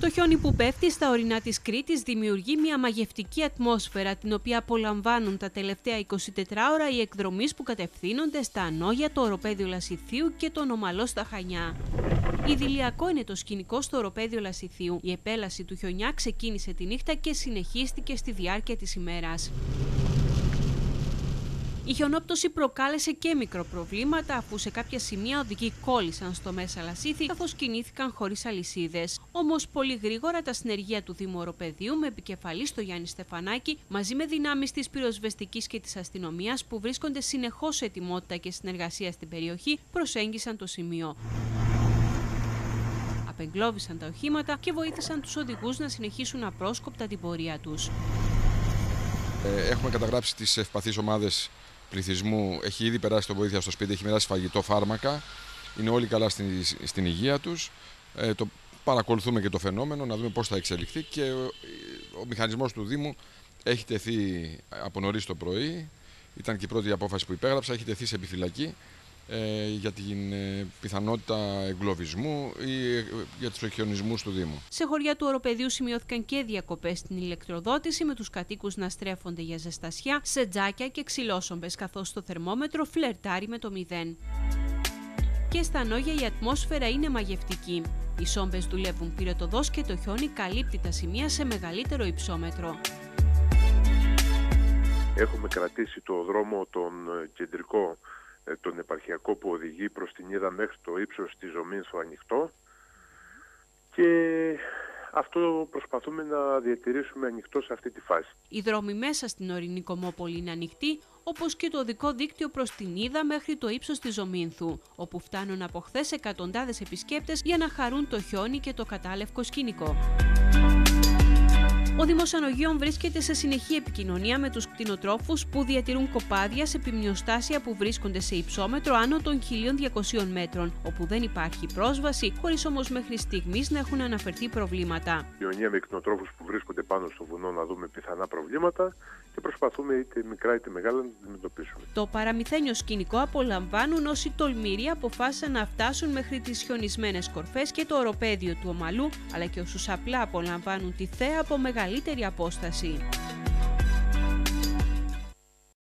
Το χιόνι που πέφτει στα ορεινά της Κρήτης δημιουργεί μια μαγευτική ατμόσφαιρα, την οποία απολαμβάνουν τα τελευταία 24 ώρα οι εκδρομείς που κατευθύνονται στα Ανόγια, το οροπέδιο Λασιθίου και τον Ομαλό στα Χανιά. Ιδηλιακό είναι το σκηνικό στο οροπέδιο Λασιθίου. Η επέλαση του χιονιά ξεκίνησε τη νύχτα και συνεχίστηκε στη διάρκεια της ημέρας. Η χιονόπτωση προκάλεσε και μικροπροβλήματα, αφού σε κάποια σημεία οδηγοί κόλλησαν στο μέσα Λασίθι, καθώς κινήθηκαν χωρίς αλυσίδες. Όμως πολύ γρήγορα τα συνεργεία του Δήμου Οροπεδίου, με επικεφαλή στο Γιάννη Στεφανάκη, μαζί με δυνάμεις της πυροσβεστικής και της αστυνομίας που βρίσκονται συνεχώς σε ετοιμότητα και συνεργασία στην περιοχή, προσέγγισαν το σημείο. Απεγκλώβησαν τα οχήματα και βοήθησαν τους οδηγούς να συνεχίσουν απρόσκοπτα την πορεία τους. Έχουμε καταγράψει τις ευπαθείς ομάδες πληθυσμού. Έχει ήδη περάσει το βοήθεια στο σπίτι, έχει μοιράσει φαγητό, φάρμακα. Είναι όλοι καλά στην υγεία τους. Το παρακολουθούμε και το φαινόμενο, να δούμε πώς θα εξελιχθεί, και ο μηχανισμός του Δήμου έχει τεθεί από νωρίς το πρωί. Ήταν και η πρώτη απόφαση που υπέγραψα, έχει τεθεί σε επιφυλακή για την πιθανότητα εγκλωβισμού ή για τους εχιονισμούς του Δήμου. Σε χωριά του Οροπεδίου σημειώθηκαν και διακοπές στην ηλεκτροδότηση, με τους κατοίκους να στρέφονται για ζεστασιά σε τζάκια και ξυλόσομπες, καθώς το θερμόμετρο φλερτάρει με το 0. Και στα Ανόγια η ατμόσφαιρα είναι μαγευτική. Οι σόμπες δουλεύουν πυρετοδός και το χιόνι καλύπτει τα σημεία σε μεγαλύτερο υψόμετρο. Έχουμε κρατήσει το δρόμο τον κεντρικό, τον επαρχιακό, που οδηγεί προς την Ίδα μέχρι το ύψος της Ζωμήνθου ανοιχτό, και αυτό προσπαθούμε να διατηρήσουμε ανοιχτό σε αυτή τη φάση. Οι δρόμοι μέσα στην ορεινή Κομμόπολη είναι ανοιχτοί, όπως και το οδικό δίκτυο προς την Ίδα μέχρι το ύψος της Ζωμήνθου, όπου φτάνουν από χθες εκατοντάδες επισκέπτες για να χαρούν το χιόνι και το κατάλευκο σκηνικό. Ο Δήμος Ανογίων βρίσκεται σε συνεχή επικοινωνία με τους κτηνοτρόφους που διατηρούν κοπάδια σε ποιμνιοστάσια που βρίσκονται σε υψόμετρο άνω των 1.200 μέτρων, όπου δεν υπάρχει πρόσβαση, χωρίς όμως μέχρι στιγμής να έχουν αναφερθεί προβλήματα. Κοινωνία με κτηνοτρόφους που βρίσκονται πάνω στο βουνό, να δούμε πιθανά προβλήματα, και προσπαθούμε είτε μικρά είτε μεγάλα να τα αντιμετωπίσουμε. Το παραμυθένιο σκηνικό απολαμβάνουν όσοι τολμηροί αποφάσισαν να φτάσουν μέχρι τις χιονισμένες κορφές και το οροπέδιο του Ομαλού, αλλά και όσους απλά απολαμβάνουν τη θέα από μεγαλύτερη απόσταση.